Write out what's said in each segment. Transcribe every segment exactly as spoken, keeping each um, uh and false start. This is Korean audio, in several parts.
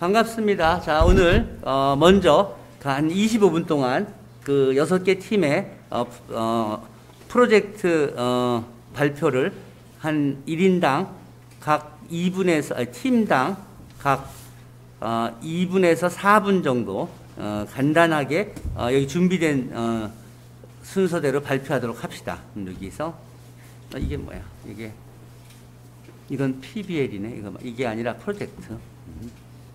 반갑습니다. 자, 오늘 어, 먼저 한 이십오 분 동안 그 여섯 개 팀의 어, 어, 프로젝트 어, 발표를 한 일 인당 각 이 분에서 아니, 팀당 각 어, 이 분에서 사 분 정도 어, 간단하게 어, 여기 준비된 어, 순서대로 발표하도록 합시다. 여기서 어, 이게 뭐야? 이게 이건 피비엘이네. 이거 이게 아니라 프로젝트. 음.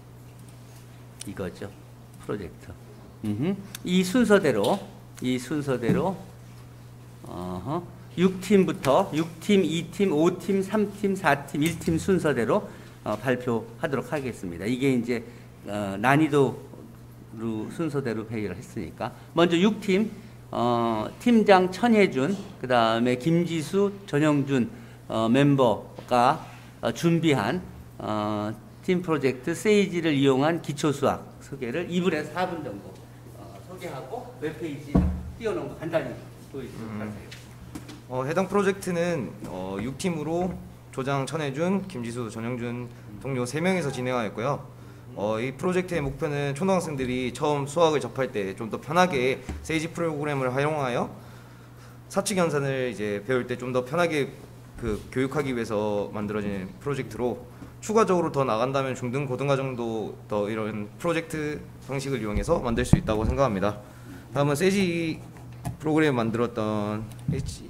이거죠. 프로젝트. 음흠. 이 순서대로 이 순서대로 어허. 육 팀부터 육 팀, 이 팀, 오 팀, 삼 팀, 사 팀, 일 팀 순서대로 어, 발표하도록 하겠습니다. 이게 이제 어, 난이도 순서대로 회의를 했으니까 먼저 육 팀 어, 팀장 천혜준, 그 다음에 김지수, 전영준 어, 멤버가 어, 준비한 어, 팀 프로젝트 세이지를 이용한 기초수학 소개를 이 분에서 사 분 정도 어, 소개하고 웹페이지 띄워놓은 거 간단히 보여주도록 음. 하세요. 어, 해당 프로젝트는 어, 육 팀으로 조장 천혜준, 김지수, 전영준 동료 세 명에서 진행하였고요. 어, 이 프로젝트의 목표는 초등학생들이 처음 수학을 접할 때 좀 더 편하게 세이지 프로그램을 활용하여 사칙 연산을 이제 배울 때 좀 더 편하게 그 교육하기 위해서 만들어진 프로젝트로 추가적으로 더 나간다면 중등 고등과정도 더 이런 프로젝트 방식을 이용해서 만들 수 있다고 생각합니다. 다음은 세이지 프로그램 만들었던 H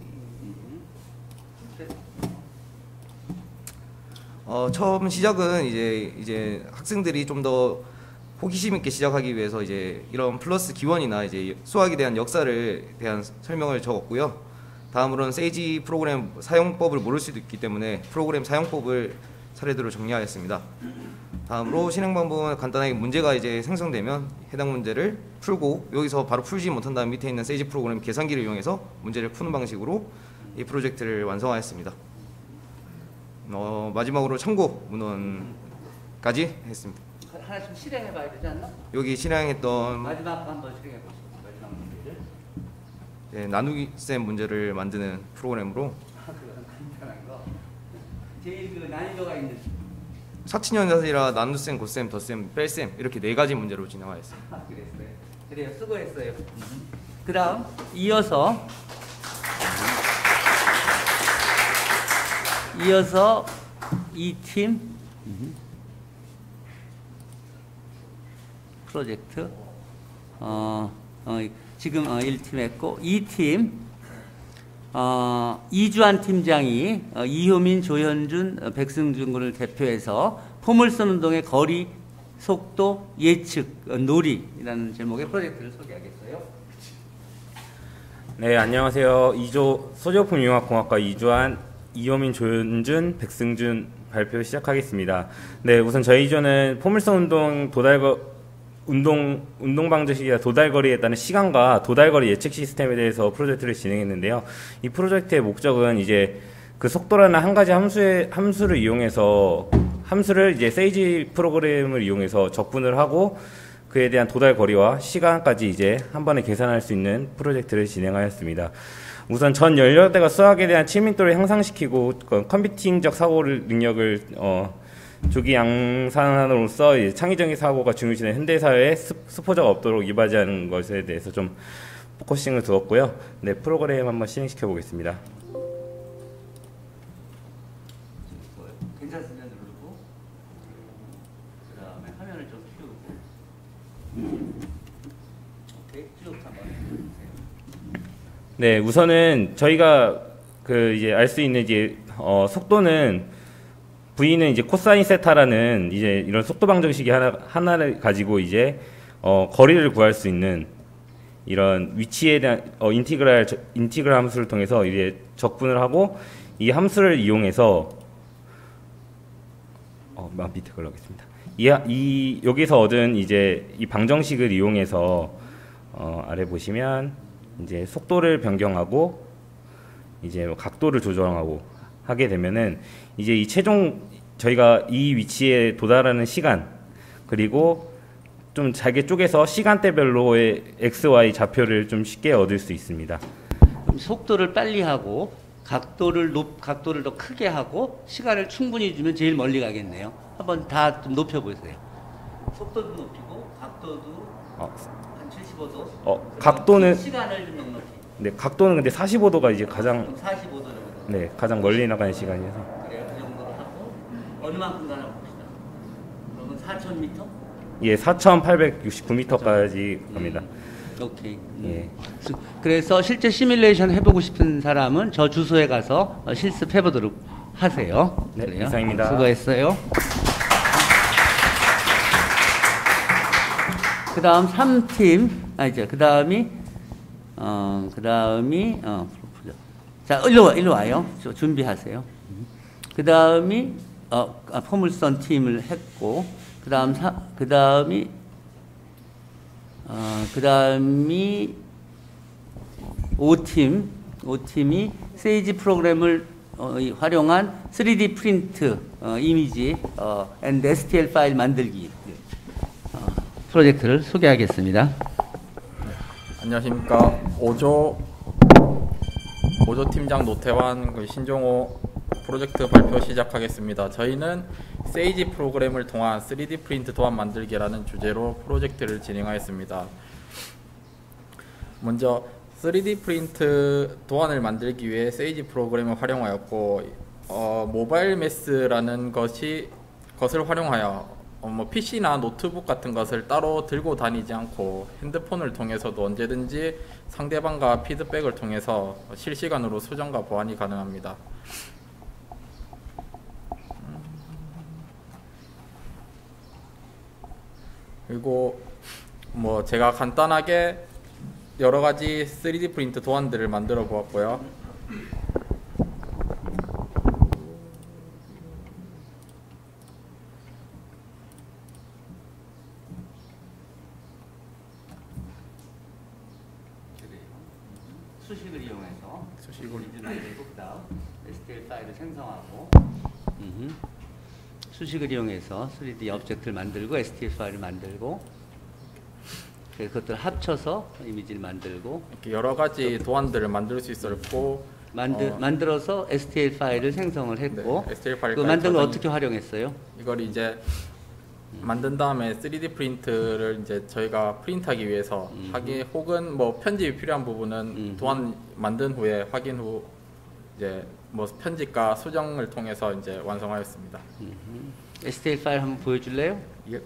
어, 처음 시작은 이제 이제 학생들이 좀 더 호기심 있게 시작하기 위해서 이제 이런 플러스 기원이나 이제 수학에 대한 역사를 대한 설명을 적었고요. 다음으로는 세이지 프로그램 사용법을 모를 수도 있기 때문에 프로그램 사용법을 사례들로 정리하였습니다. 다음으로 실행 방법은 간단하게 문제가 이제 생성되면 해당 문제를 풀고 여기서 바로 풀지 못한다면 밑에 있는 세이지 프로그램 계산기를 이용해서 문제를 푸는 방식으로 이 프로젝트를 완성하였습니다. 어, 마지막으로 참고 문헌까지 했습니다. 하나씩 실행해봐야 되지 않나? 여기 실행했던 마지막 한번 실행해보시죠. 마지막 문제를. 네, 나누기 셈 문제를 만드는 프로그램으로 간단한 거. 제일 그 난이도가 있는 사칙연산이라 나눗셈, 곱셈, 덧셈, 뺄셈 이렇게 네 가지 문제로 진행하였습니다. 아, 그랬어요. 그래요. 수고했어요. 그 다음 이어서 이어서 이 팀 프로젝트 어, 어, 지금 어, 일 팀 했고 이 팀 어, 이주한 팀장이 어, 이효민, 조현준, 어, 백승준 군을 대표해서 포물선 운동의 거리, 속도, 예측, 어, 놀이라는 제목의 프로젝트를 소개하겠어요. 네, 안녕하세요. 이조 소지오품융합공학과 이주한, 이효민, 조현준, 백승준 발표 시작하겠습니다. 네, 우선 저희 이조는 포물선 운동 도달거 운동, 운동방정식이나 도달거리에 따른 시간과 도달거리 예측 시스템에 대해서 프로젝트를 진행했는데요. 이 프로젝트의 목적은 이제 그 속도라는 한 가지 함수의, 함수를 이용해서, 함수를 이제 세이지 프로그램을 이용해서 적분을 하고 그에 대한 도달거리와 시간까지 이제 한 번에 계산할 수 있는 프로젝트를 진행하였습니다. 우선 전 연령대가 수학에 대한 친밀도를 향상시키고 컴퓨팅적 사고 능력을, 어, 조기 양산으로서 창의적인 사고가 중요시되는 현대사회에 수포자가 없도록 이바지하는 것에 대해서 좀 포커싱을 두었고요. 네, 프로그램 한번 실행시켜 보겠습니다. 괜찮으면 누르고 그 다음에 화면을 좀 키우고 오케이, 쭉 한번 해주세요. 네, 우선은 저희가 그 이제 알 수 있는 이제 어, 속도는 V는 이제 코사인 세타라는 이제 이런 속도 방정식이 하나, 하나를 가지고 이제 어, 거리를 구할 수 있는 이런 위치에 대한 어, 인티그랄 인티그랄 함수를 통해서 이제 적분을 하고 이 함수를 이용해서 어, 밑에 걸어가겠습니다. 이, 이 여기서 얻은 이제 이 방정식을 이용해서 어, 아래 보시면 이제 속도를 변경하고 이제 각도를 조정하고 하게 되면은 이제 이 최종 저희가 이 위치에 도달하는 시간 그리고 좀 잘게 쪼개서 시간대별로의 엑스 와이 좌표를 좀 쉽게 얻을 수 있습니다. 그럼 속도를 빨리 하고 각도를 높 각도를 더 크게 하고 시간을 충분히 주면 제일 멀리 가겠네요. 한번 다 좀 높여 보세요. 속도도 높이고 각도도 어, 한 칠십오 도. 어, 각도는 시간을 좀 넉넉히. 네, 각도는 근데 사십오 도가 이제 가장 그럼 사십오 도 정도. 네, 가장 멀리 나가는 시간이어서. 그래요. 그 정도로 하고 어느 만큼 가나 봅시다. 그러면 사천 미터? 예, 사천팔백육십구 미터까지 갑니다. 음, 오케이. 음. 예. 수- 그래서 실제 시뮬레이션 해보고 싶은 사람은 저 주소에 가서 어, 실습해보도록 하세요. 네, 그래요? 이상입니다. 수고했어요. 그 다음 삼 팀, 아, 이제 그 다음이, 어, 그 다음이, 어, 자, 일로 와, 일로 와요. 저 준비하세요. 그 다음이, 어, 아, 포물선 팀을 했고, 그 다음, 그 다음이, 어, 그 다음이 오 팀, 오 팀이 세이지 프로그램을 어, 이 활용한 쓰리디 프린트 어, 이미지 어, and 에스티엘 파일 만들기 어, 프로젝트를 소개하겠습니다. 안녕하십니까. 오조 오조 팀장 노태환 그 신종호 프로젝트 발표 시작하겠습니다. 저희는 세이지 프로그램을 통한 쓰리디 프린트 도안 만들기라는 주제로 프로젝트를 진행하였습니다. 먼저 쓰리디 프린트 도안을 만들기 위해 세이지 프로그램을 활용하였고 어, 모바일 메스라는 것이 것을 활용하여 어, 뭐 피시나 노트북 같은 것을 따로 들고 다니지 않고 핸드폰을 통해서도 언제든지 상대방과 피드백을 통해서 실시간으로 수정과 보완이 가능합니다. 그리고 뭐 제가 간단하게 여러 가지 쓰리디 프린트 도안들을 만들어 보았고요. 수식을 이용해서 수식을 만들고 그다음 에스티엘 파일을 생성하고 음흠. 수식을 이용해서 쓰리디 오브젝트를 만들고 에스티엘 파일을 만들고 그래서 그것들을 합쳐서 이미지를 만들고 이렇게 여러 가지 도안들을 만들 수 있었고 만들, 어, 만들어서 에스티엘 파일을 생성을 했고 네, 에스티엘 그 파일까지 만든 걸 저장이- 어떻게 활용했어요? 이걸 이제 만든 다음에 쓰리디 프린트를 이제 저희가 프린트하기 위해서 음. 하기 혹은 뭐 편집이 필요한 부분은 음. 도안 만든 후에 확인 후 이제 뭐 편집과 수정을 통해서 이제 완성하였습니다. 에스티엘 파일 한번 보여줄래요? 예.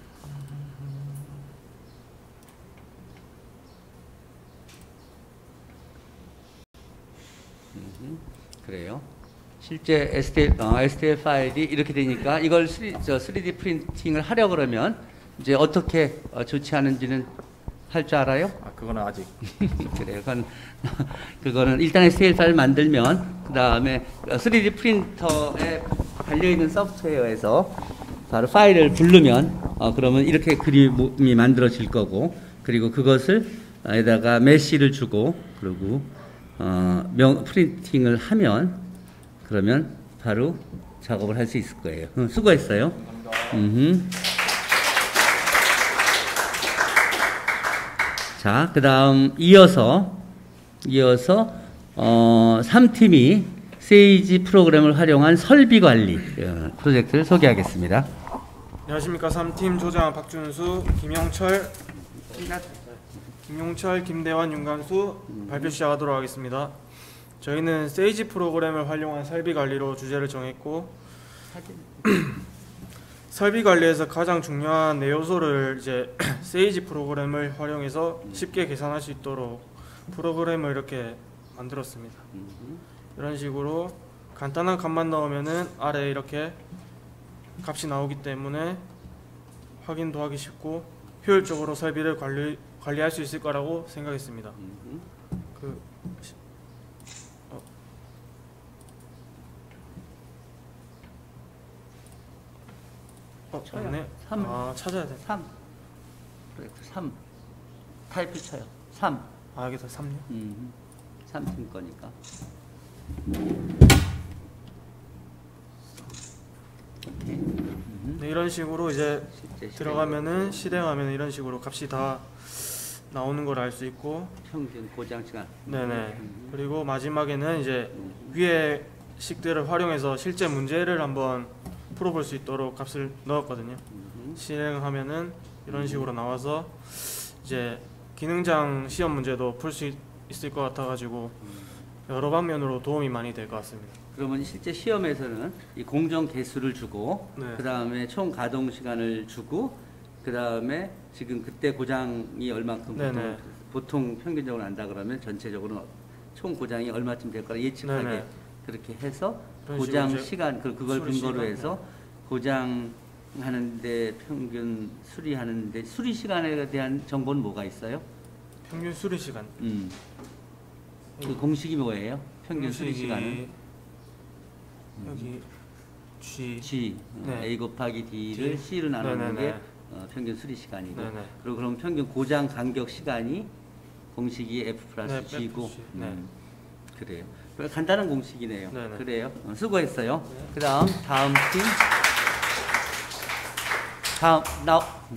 그래요. 실제 에스티엘, 어, 에스티엘 파일이 이렇게 되니까 이걸 쓰리, 저 쓰리디 프린팅을 하려 그러면 이제 어떻게 어, 조치하는지는 할 줄 알아요? 아 그거는 아직 그래요. 그건 그거는 일단 에스티엘 파일 만들면 그 다음에 쓰리디 프린터에 달려 있는 소프트웨어에서 바로 파일을 부르면 어, 그러면 이렇게 그림이 만들어질 거고 그리고 그것을 에다가 메시를 주고 그리고 어, 명 프린팅을 하면 그러면 바로 작업을 할 수 있을 거예요. 응, 수고했어요. 음흠. 자, 그다음 이어서 이어서 어, 삼 팀이 세이지 프로그램을 활용한 설비 관리 어, 프로젝트를 소개하겠습니다. 안녕하십니까. 삼 팀 조장 박준수, 김영철, 김용철, 김대환, 윤관수 발표 시작하도록 하겠습니다. 저희는 세이지 프로그램을 활용한 설비 관리로 주제를 정했고 설비 관리에서 가장 중요한 네 요소를 이제 세이지 프로그램을 활용해서 쉽게 계산할 수 있도록 프로그램을 이렇게 만들었습니다. 이런 식으로 간단한 값만 넣으면은 아래에 이렇게 값이 나오기 때문에 확인도 하기 쉽고 효율적으로 설비를 관리, 관리할 수 있을 거라고 생각했습니다. 그 시- 어. 어, 쳐요. 맞네. 삼. 아, 찾아야 돼. 삼 프로젝트 삼 타이틀 쳐요. 삼 아, 여기서 삼요? 음, 삼 팀 거니까. 오케이. 음, 네, 이런 식으로 이제 실제 들어가면은 실행하면 이런 식으로 값이 다 나오는 걸 알 수 있고, 평균 고장 시간. 네네. 그리고 마지막에는 이제 위에 식들을 활용해서 실제 문제를 한번 풀어볼 수 있도록 값을 넣었거든요. 실행하면은 이런 식으로 나와서 이제 기능장 시험 문제도 풀 수 있을 것 같아가지고 여러 방면으로 도움이 많이 될 것 같습니다. 그러면 실제 시험에서는 이 공정 개수를 주고 네. 그 다음에 총 가동 시간을 주고 그 다음에 지금 그때 고장이 얼마큼 보통, 네네. 보통 평균적으로 난다 그러면 전체적으로 총 고장이 얼마쯤 될 거라 예측하게 네네. 그렇게 해서 그런 고장 식으로 이제 시간 그- 그걸 수리 근거로 시간, 해서 고장 하는데 평균 수리하는데 수리 시간에 대한 정보는 뭐가 있어요? 평균 수리 시간. 음. 그 공식이 뭐예요? 평균 수리 공식이 시간은 여기 G. G 네. A 곱하기 D를 D. C로 나누는 네네네. 게 어, 평균 수리 시간이고 네네. 그리고 그럼 평균 고장 간격 시간이 공식이 F 플러스 네, G고 F, G. 네. 음, 그래요. 그래, 간단한 공식이네요. 네네. 그래요. 어, 수고했어요. 그다음 다음 팀 다음 나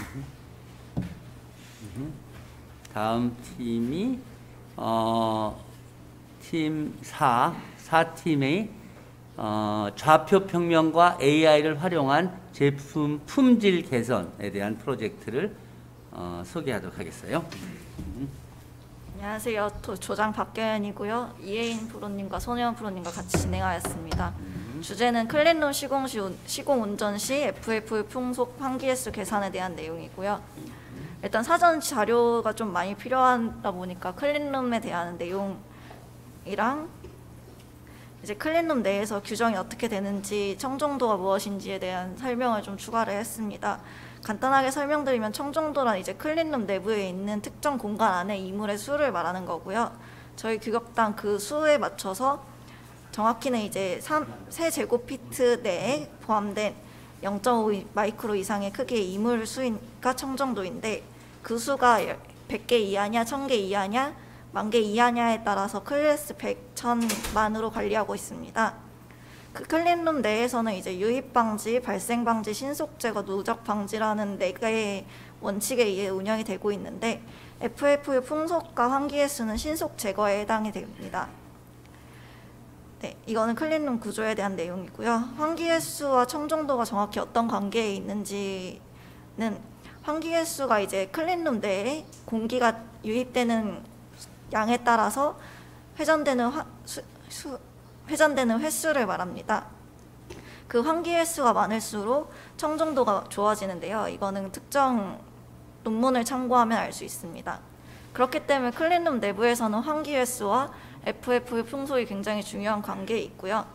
다음 팀이 어, 팀 사, 사 팀의 어, 좌표 평면과 에이아이를 활용한 제품 품질 개선에 대한 프로젝트를 어, 소개하도록 하겠어요. 안녕하세요. 도- 조장 박경현이고요. 이혜인 프로님과 손혜원 프로님과 같이 진행하였습니다. 주제는 클린룸 시공 시 운- 시공 운전 시 에프에프 풍속 환기횟수 계산에 대한 내용이고요. 일단 사전 자료가 좀 많이 필요하다 보니까 클린룸에 대한 내용이랑 이제 클린룸 내에서 규정이 어떻게 되는지 청정도가 무엇인지에 대한 설명을 좀 추가를 했습니다. 간단하게 설명드리면 청정도란 이제 클린룸 내부에 있는 특정 공간 안에 이물의 수를 말하는 거고요. 저희 규격당 그 수에 맞춰서 정확히는 이제 삼, 세 제곱피트 내에 포함된 영 점 오 마이크로 이상의 크기의 이물 수가 청정도인데 그 수가 백 개 이하냐, 천 개 이하냐, 만 개 이하냐에 따라서 클래스 백, 천, 만으로 관리하고 있습니다. 그 클린룸 내에서는 이제 유입 방지, 발생 방지, 신속 제거, 누적 방지라는 네 개의 원칙에 의해 운영이 되고 있는데 에프에프의 풍속과 환기횟수는 신속 제거에 해당이 됩니다. 네, 이거는 클린룸 구조에 대한 내용이고요. 환기횟수와 청정도가 정확히 어떤 관계에 있는지는 환기횟수가 이제 클린룸 내에 공기가 유입되는 양에 따라서 회전되는 화, 수, 수, 회전되는 횟수를 말합니다. 그 환기 횟수가 많을수록 청정도가 좋아지는데요. 이거는 특정 논문을 참고하면 알 수 있습니다. 그렇기 때문에 클린룸 내부에서는 환기 횟수와 에프에프의 풍속이 굉장히 중요한 관계에 있고요.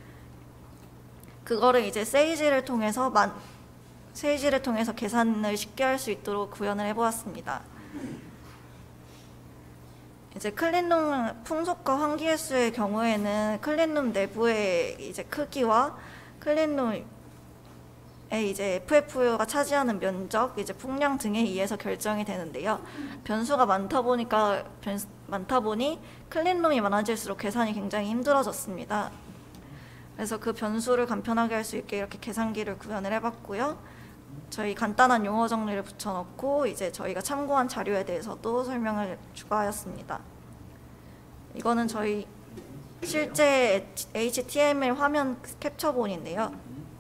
그거를 이제 세이지를 통해서 만, 세이지를 통해서 계산을 쉽게 할 수 있도록 구현을 해보았습니다. 이제 클린룸 풍속과 환기 횟수의 경우에는 클린룸 내부의 이제 크기와 클린룸의 이제 에프에프가 차지하는 면적, 이제 풍량 등에 의해서 결정이 되는데요. 변수가 많다 보니까 변, 많다 보니 클린룸이 많아질수록 계산이 굉장히 힘들어졌습니다. 그래서 그 변수를 간편하게 할 수 있게 이렇게 계산기를 구현을 해봤고요. 저희 간단한 용어 정리를 붙여넣고 이제 저희가 참고한 자료에 대해서도 설명을 추가하였습니다. 이거는 저희 실제 에이치티엠엘 화면 캡처본인데요.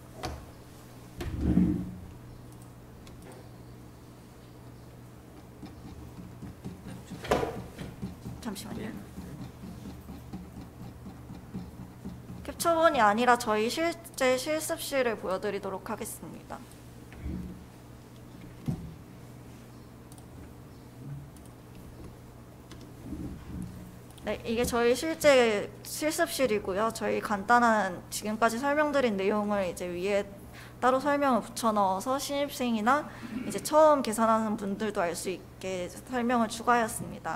잠시만요. 캡처본이 아니라 저희 실제 실습실을 보여드리도록 하겠습니다. 네, 이게 저희 실제 실습실이고요. 저희 간단한 지금까지 설명드린 내용을 이제 위에 따로 설명을 붙여 넣어서 신입생이나 이제 처음 계산하는 분들도 알 수 있게 설명을 추가하였습니다.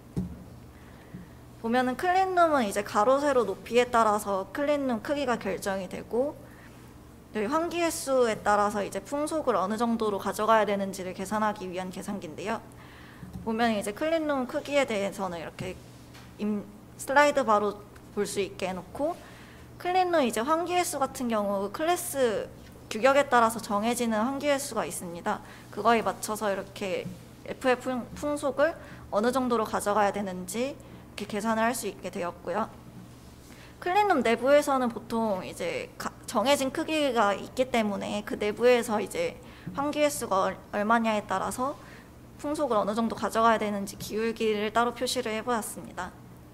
보면은 클린룸은 이제 가로 세로 높이에 따라서 클린룸 크기가 결정이 되고 여기 환기 횟수에 따라서 이제 풍속을 어느 정도로 가져가야 되는지를 계산하기 위한 계산기인데요. 보면 이제 클린룸 크기에 대해서는 이렇게 임, 슬라이드 바로 볼 수 있게 해놓고 클린룸 이제 환기 횟수 같은 경우 클래스 규격에 따라서 정해지는 환기 횟수가 있습니다. 그거에 맞춰서 이렇게 에프에프 풍속을 어느 정도로 가져가야 되는지 이렇게 계산을 할 수 있게 되었고요. 클린룸 내부에서는 보통 이제 가, 정해진 크기가 있기 때문에 그 내부에서 이제 환기 횟수가 얼- 얼마냐에 따라서 풍속을 어느 정도 가져가야 되는지 기울기를 따로 표시를 해보았습니다.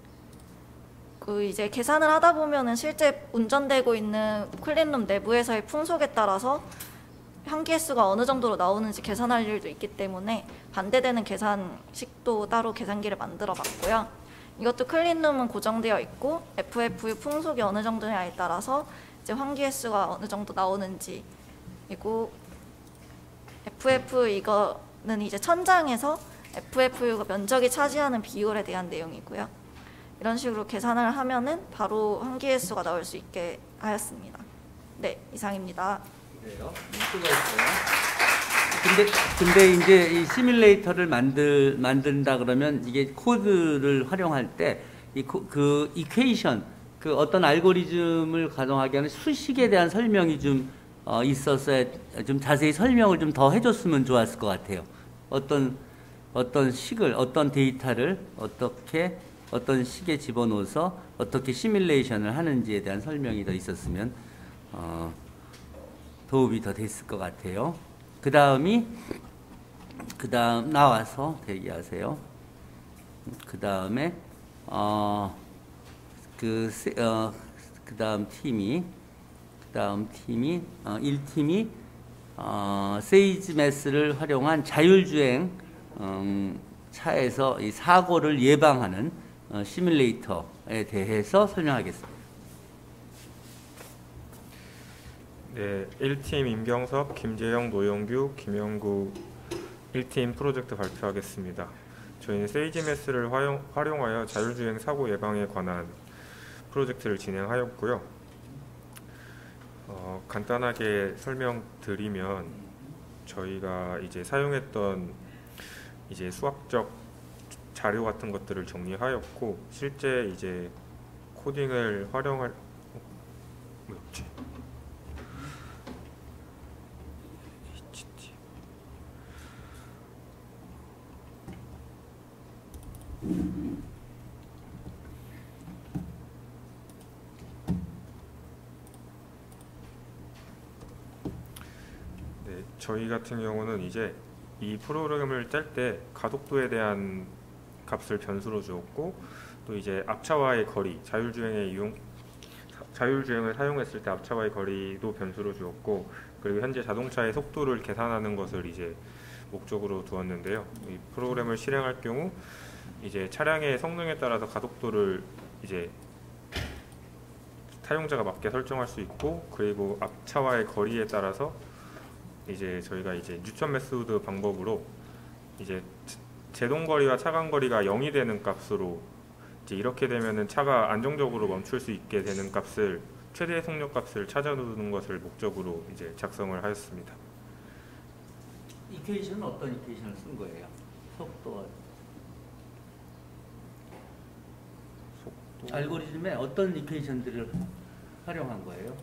그 이제 계산을 하다 보면은 실제 운전되고 있는 클린룸 내부에서의 풍속에 따라서 환기 횟수가 어느 정도로 나오는지 계산할 일도 있기 때문에 반대되는 계산식도 따로 계산기를 만들어 봤고요. 이것도 클린룸은 고정되어 있고 에프에프유 풍속이 어느 정도냐에 따라서 이제 환기 횟수가 어느 정도 나오는지, 그리고 에프에프 이거는 이제 천장에서 에프에프유가 면적이 차지하는 비율에 대한 내용이고요. 이런 식으로 계산을 하면은 바로 환기 횟수가 나올 수 있게 하였습니다. 네, 이상입니다. 그래요. 수고했어요. 근데 근데 이제 이 시뮬레이터를 만들 만든다 그러면 이게 코드를 활용할 때 이 그 이퀘이션 그 어떤 알고리즘을 가동하게 하는 수식에 대한 설명이 좀 어, 있었어야 좀 자세히 설명을 좀 더 해줬으면 좋았을 것 같아요. 어떤 어떤 식을 어떤 데이터를 어떻게 어떤 식에 집어넣어서 어떻게 시뮬레이션을 하는지에 대한 설명이 더 있었으면 어, 도움이 더 됐을 것 같아요. 그 다음이 그 다음 나와서 대기하세요. 그 다음에 어, 그, 어, 그 다음 팀이 그 다음 팀이 어, 일 팀이 어, 세이지 매스를 활용한 자율주행 음, 차에서 이 사고를 예방하는 어, 시뮬레이터에 대해서 설명하겠습니다. 네, 일 팀 임경석, 김재영, 노영규, 김영구 일 팀 프로젝트 발표하겠습니다. 저희는 세이지매스를 활용, 활용하여 자율주행 사고 예방에 관한 프로젝트를 진행하였고요. 어, 간단하게 설명드리면 저희가 이제 사용했던 이제 수학적 자료 같은 것들을 정리하였고, 실제 이제 코딩을 활용할 어, 뭐였지? 네, 저희 같은 경우는 이제 이 프로그램을 짤 때 가속도에 대한 값을 변수로 주었고, 또 이제 앞차와의 거리, 자율주행의 이용 자율주행을 사용했을 때 앞차와의 거리도 변수로 주었고, 그리고 현재 자동차의 속도를 계산하는 것을 이제 목적으로 두었는데요. 이 프로그램을 실행할 경우 이제 차량의 성능에 따라서 가속도를 이제 사용자가 맞게 설정할 수 있고, 그리고 앞차와의 거리에 따라서 이제 저희가 이제 뉴턴 메소드 방법으로 이제 제동거리와 차간거리가 영이 되는 값으로 이제 이렇게 되면은 차가 안정적으로 멈출 수 있게 되는 값을 최대 속력 값을 찾아두는 것을 목적으로 이제 작성을 하였습니다. 이퀘이션은 어떤 이퀘이션을 쓴 거예요? 속도가 속도 알고리즘에 어떤 이퀘이션들을 활용한 거예요?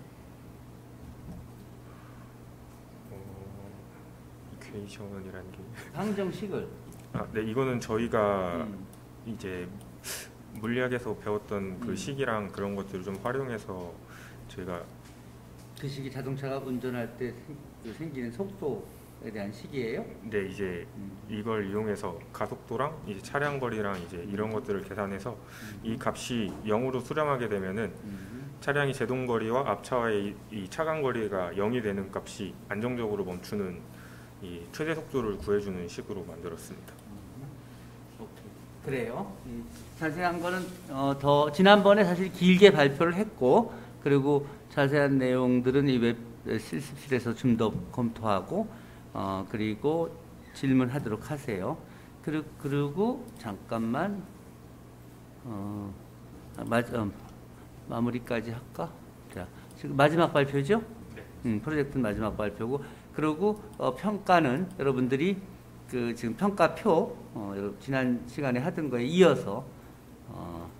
어, 이퀘이션이라는 게 방정식을 아, 네, 이거는 저희가 음. 이제 물리학에서 배웠던 그 음. 식이랑 그런 것들을 좀 활용해서 저희가 그 식이 자동차가 운전할 때 생- 생기는 속도에 대한 식이에요? 네, 이제 음. 이걸 이용해서 가속도랑 이제 차량 거리랑 이제 이런 것들을 계산해서 이 값이 영으로 수렴하게 되면은 음. 차량이 제동 거리와 앞차와의 이, 이 차간 거리가 영이 되는 값이 안정적으로 멈추는 이 최대 속도를 구해주는 식으로 만들었습니다. 오케이. 그래요. 음, 자세한 거는 어, 더 지난번에 사실 길게 발표를 했고, 그리고 자세한 내용들은 이 웹 실습실에서 좀 더 검토하고, 어, 그리고 질문하도록 하세요. 그리고, 그리고 잠깐만 어, 아, 마, 어, 마무리까지 할까? 자, 지금 마지막 발표죠? 네. 음, 프로젝트는 마지막 발표고, 그리고 어, 평가는 여러분들이 그 지금 평가표 어, 여러분 지난 시간에 하던 거에 이어서 어,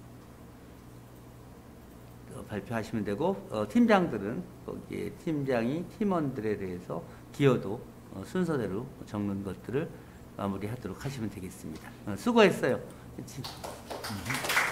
어, 발표하시면 되고, 어, 팀장들은 거기에 팀장이 팀원들에 대해서 기여도 어, 순서대로 적는 것들을 마무리하도록 하시면 되겠습니다. 어, 수고했어요. 그치? 음.